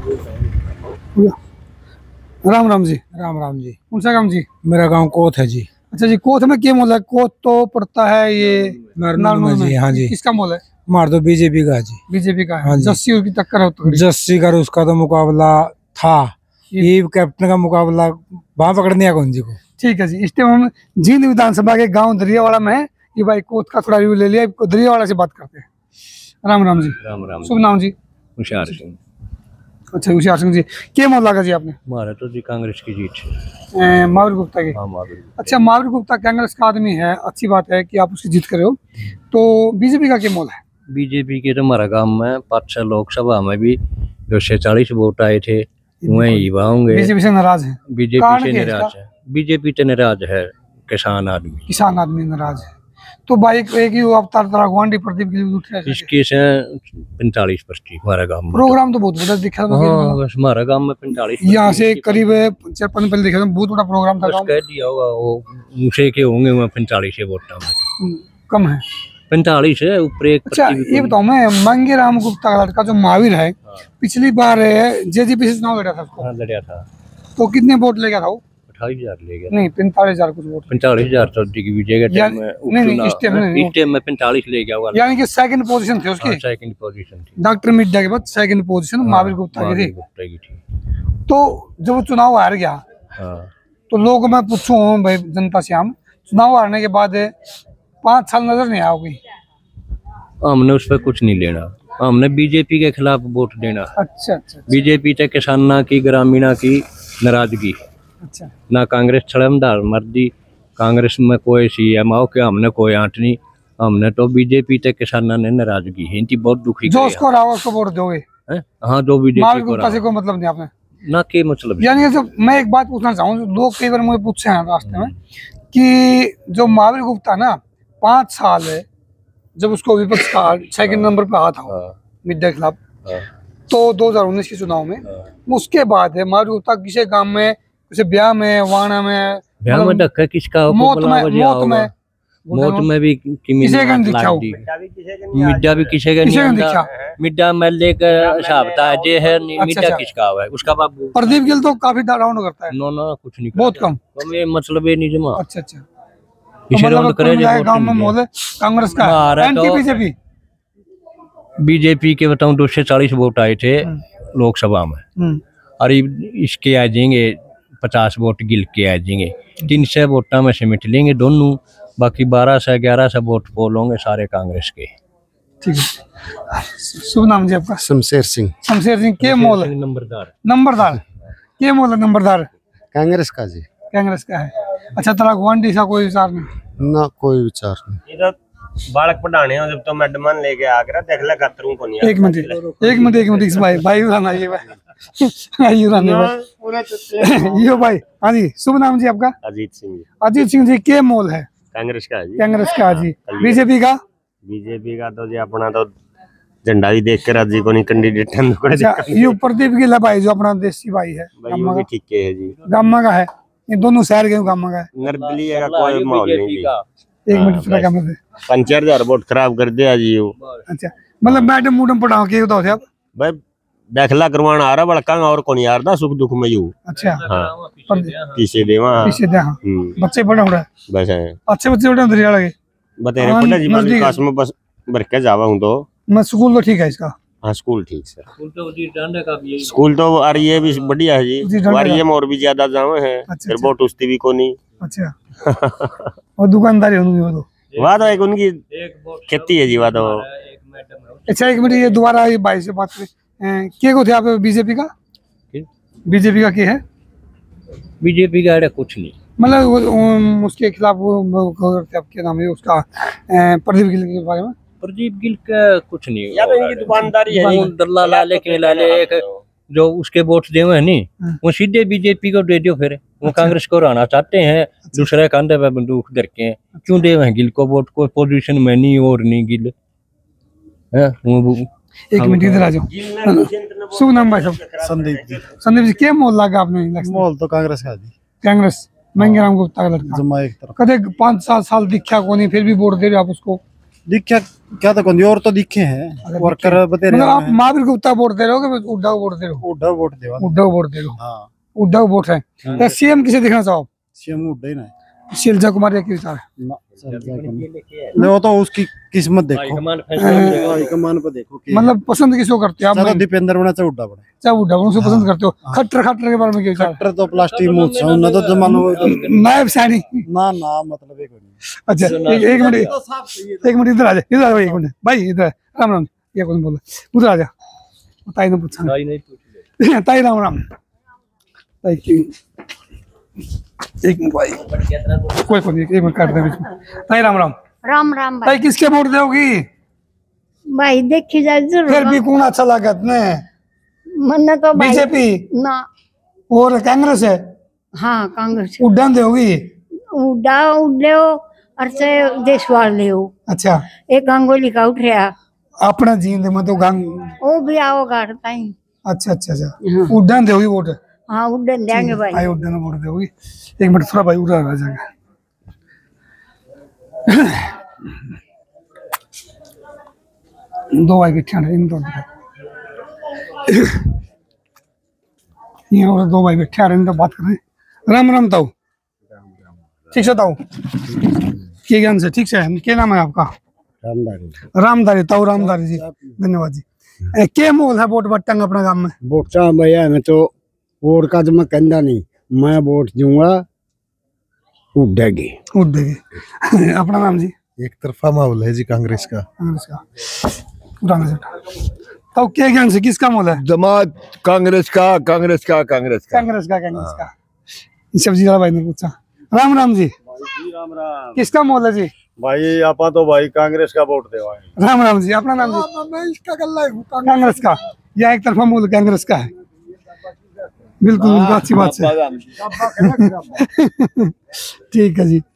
राम राम जी। राम राम जी। कौन सा गाँव जी? मेरा गांव कोत है जी। अच्छा जी, कोथ में क्या मोल है? कोथ तो पड़ता है ये नारनूल में जी। हाँ जी। किसका मोल है? मार दो बीजेपी का जी। बीजेपी का है। हाँ जी। जस्सी उसकी टक्कर है तो जस्सी का उसका तो मुकाबला था, ये कैप्टन का मुकाबला वहां पकड़ने कौन जी को। ठीक है जी। इस टाइम हम जींद विधानसभा के गांव दरियावाड़ा में है। ये भाई कोथ का थोड़ा रिव्यू ले लिया, दरियावाड़ा से बात करते हैं। राम राम जी। राम राम। शुभ नाम जी? होशियार सिंह। अच्छा, होशियार सिंह जी। क्या मोल लगा जी आपने? हमारा तो जी कांग्रेस की जीत है। महावीर गुप्ता की? हाँ, महावीर। अच्छा, महावीर गुप्ता कांग्रेस का आदमी है, अच्छी बात है कि आप उसकी जीत करे हो। तो बीजेपी का क्या मोल है? बीजेपी के तो हमारा गांव में 5-6 लोकसभा में भी जो 46 वोट आए थे वही होंगे। बीजेपी से नाराज है? बीजेपी से नाराज है। बीजेपी तो नाराज है, किसान आदमी नाराज है। तो भाई एक ही अवतार तरह गुआंढी प्रदीप के लिए उठ रहे हैं। इसके से 45% हमारा गांव में प्रोग्राम तो बहुत बड़ा दिखा था। हाँ, बस हमारा गांव में 45 यहाँ से करीब 4-5 पहले देखा था, बहुत बड़ा प्रोग्राम था। कह दिया होगा वो मुझे के होंगे 45 वोट में कम है 45 है ऊपर एक। अच्छा, ये बताओ, मैं मंगे राम गुप्ता का लड़का जो महावीर है, पिछली बार जेजेपी से चुनाव लड़ा था उसको। लड़ा था। तो कितने वोट ले गया था वो? 28,000 ले गया। नहीं, 45,000 कुछ वोट। 45,000 तो दिग्विजय के टाइम में। नहीं, इस टाइम में 45 ले गया हुआ। यानी कि सेकंड पोजीशन थी उसकी। सेकंड पोजीशन थी। डॉक्टर मिर्जा के बाद सेकंड पोजीशन महावीर गुप्ता की थी। तो जब वो चुनाव हार गया, तो लोग, मैं पूछूं भाई जनता से, हम चुनाव हारने के बाद 5 साल नजर नहीं आओगी? हमने उस पर कुछ नहीं लेना, हमने बीजेपी के खिलाफ वोट देना। अच्छा। बीजेपी तक किसाना की, ग्रामीणा की नाराजगी। अच्छा। ना कांग्रेस छड़मदार मर्दी, कांग्रेस में कोई सीएम आओ के हमने कोई आंट नहीं। हमने तो बीजेपी तक किसाना ने नाराजगी है, इनकी बहुत दुखी। जो उसको राव उसको वोट दोगे? हाँ, जो बीजेपी को राव से कोई मतलब नहीं आपने ना के मतलब। यानी कि मैं एक बात पूछना चाहूँ, लोग कई बार मुझे पूछे हैं रास्ते में कि जो महावीर गुप्ता ना 5 साल है, जब उसको विपक्ष का सेकंड नंबर पे आया था मिड के खिलाफ, तो 2019 के चुनाव में, उसके बाद है महावीर गुप्ता किसी काम में, किसी ब्याह में, वाणा में, धक्का किसका, मौत में भी किसी का दिखा, मिड्डा भी किसी का नहीं दिखा। मिड्डा मेले का हिसाब था जे है, मिड्डा किसका है उसका बाबू। प्रदीप गिल तो काफी डाउन करता है। नो कुछ नहीं, बहुत कम। मतलब ये नहीं जमा। अच्छा। गाँव में मोल कांग्रेस का है, बीजेपी? बीजेपी के बताऊं 240 वोट आए थे लोकसभा में, और इसके आ जाएंगे 50 वोट गिल के आ जाएंगे। 300 वोटा में सिमट लेंगे दोनों, बाकी 12 से 11 से वोट पोल होंगे सारे कांग्रेस के। ठीक है। शुभ नाम जी आपका? शमशेर सिंह। शमशेर सिंह के मोल है? नंबरदार के मोल है? नंबरदार कांग्रेस का जी। कांग्रेस का है। अच्छा, तेरा गुआंढी सा कोई विचार नहीं? ना, कोई विचार नहीं। इधर बालक पढ़ाने हो जब तो मैडम लेके आ कर देख ले खतरों को नहीं। एक मिनट इस भाई उड़ाना, ये भाई उड़ाने भाई यो भाई। हाँ जी, शुभ नाम जी आपका? अजीत सिंह जी। अजीत सिंह जी, के मोल है? कांग्रेस का जी। कांग्रेस का जी। बीजेपी का? बीजेपी का तो जी अपना तो झंडा भी देख कर जी को नहीं कैंडिडेट है। अच्छा, ये प्रदीप गिल भाई जो अपना देसी भाई है, वो भी ठीक है जी। गामा का है, ये दोनों शहर के गामा का है। निर्दलीय का कोई माहौल नहीं जी। एक मिनट थोड़ा कम है। 5000 वोट खराब कर दिया जी वो। अच्छा, मतलब मैडम मूडम पढ़ा के बताओ आप भाई, दाखिला करवाना आ रहा बड़का और कौन यार दा सुख दुख में यू। अच्छा। हाँ, पीछे देवा बच्चे पढ़ा हो रहा है बस है। अच्छे बच्चे पढ़े दरिया लगे बतेरे पढ़े जी, मैं विकास में बस भर के जावा हूँ। तो मैं स्कूल तो ठीक है इसका? हाँ, स्कूल ठीक है। स्कूल तो और ये भी बढ़िया है जी, और ये और भी ज्यादा जावे हैं। फिर वोट उस्ती भी को नहीं। अच्छा। और दुकानदारी होगी वो तो वाह, तो एक उनकी खेती है जी। वाह तो अच्छा, एक मिनट, ये दोबारा ये भाई से बात करें, क्या को थे आप? बीजेपी का? बीजेपी का क्या है? बीजेपी का कुछ नहीं, मतलब उसके खिलाफ क्या नाम है उसका, प्रदीप गिल के बारे में? प्रदीप गिल का कुछ नहीं यार, इनकी दुकानदारी है। दल्ला लाले के लाले एक जो उसके वोट दे हुए नहीं, वो सीधे बीजेपी को दे दो। फिर वो कांग्रेस को रहना चाहते हैं, दूसरे कंधे पे बंदूक धर के क्यों दे हुए गिल को वोट? को पोजीशन में नहीं और नहीं गिल है। एक मिनट इधर आ जाओ। शुभ नाम भाई साहब? संदीप जी। संदीप जी, क्या मोल लगा आपने? मोल तो कांग्रेस का जी। कांग्रेस मंगे राम गुप्ता का लड़का जमा एक तरफ। कदे 5-7 साल दिखा को नहीं, फिर भी वोट दे रहे आप उसको? दिखे क्या तो कोई और तो दिखे हैं वर्कर बते रहे मतलब आप महावीर गुप्ता वोट दे रहे हो कि हुड्डा को वोट दे रहे हो? उड्डा वोट देवा हुड्डा को वोट दे रहे हो? हाँ हुड्डा को वोट है। तो सीएम किसे देखना चाहो? सीएम उड्डा ही ना शैलजा कुमारी के विचार है? ले वो तो उसकी किस्मत देखो हाईकमान पे देखो मतलब पसंद किसको करते हो आप? ज्यादा दीपेंद्र बना चाहे उड्डा बने चाहे हुड्डा उसको पसंद करते हो? खट्टर खट्टर के बारे में क्या विचार? ट्रैक्टर तो प्लास्टिक मुंह से ना तो जमानो नायब सैनी। ना ना मतलब एक अच्छा एक मिनट इधर आ जा, इधर आ, एक मिनट भाई इधर राम राम। ये कौन बोला? उधर आ जा, ताई ने पूछा। ताई राम राम। ताई एक मिनट भाई, कोई एक मिनट काट दे बीच में। ताई राम राम। राम राम ताई किसके वोट दोगी? भाई देखी जाए जरूर। फिर भी कौन अच्छा लगा तुम्हें? मन तो भाई बीजेपी ना और कांग्रेस है? हाँ कांग्रेस उड्डा दोगी? उड़ा उड़े हो और से देशवाल ले हो। अच्छा एक गांगोली का उठ रहा अपना जींद में तो गांग। वो भी आओगा ताई। अच्छा अच्छा अच्छा उड्डा दोगी वोट? हाँ उड़न देंगे भाई। आई उड्डा वोट दोगी? एक मिनट थोड़ा भाई उधर आ जाएगा। दो भाई बैठे हैं इन दोनों यहाँ और दो भाई बैठे हैं, तो बात कर रहे हैं। राम राम ताऊ। ठीक है ताऊ, के ज्ञान से ठीक है। क्या नाम है आपका? रामदारी रामदारी ताऊ रामदारी जी, धन्यवाद जी। क्या मोल है वोट बट्टंग अपना गांव में? वोट भैया मैं तो वोट का तो मैं कहना नहीं, मैं वोट दूंगा उड्डेगी उड्डेगी। अपना नाम जी? एक तरफा माहौल है जी कांग्रेस का। कांग्रेस का पुराने से तो क्या ज्ञान से किसका मोल है? जमात कांग्रेस का कांग्रेस का कांग्रेस का कांग्रेस का कांग्रेस का। सब्जी वाला भाई ने पूछा। राम राम जी। राम राम किसका मोल है जी? भाई आप तो भाई कांग्रेस का वोट देवा। राम राम जी। अपना नाम जी? मैं इसका गल्ला कांग्रेस का। यह एक तरफा मोल कांग्रेस का है। बिल्कुल अच्छी बात है। ठीक है जी।